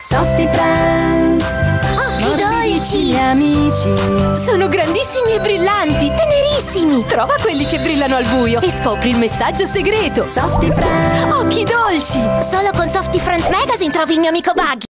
Softy Friends, Occhi dolci! amici. Sono grandissimi e brillanti, tenerissimi! Trova quelli che brillano al buio e scopri il messaggio segreto. Softy Friends. Occhi dolci! Solo con Softy Friends Magazine trovi il mio amico Buggy.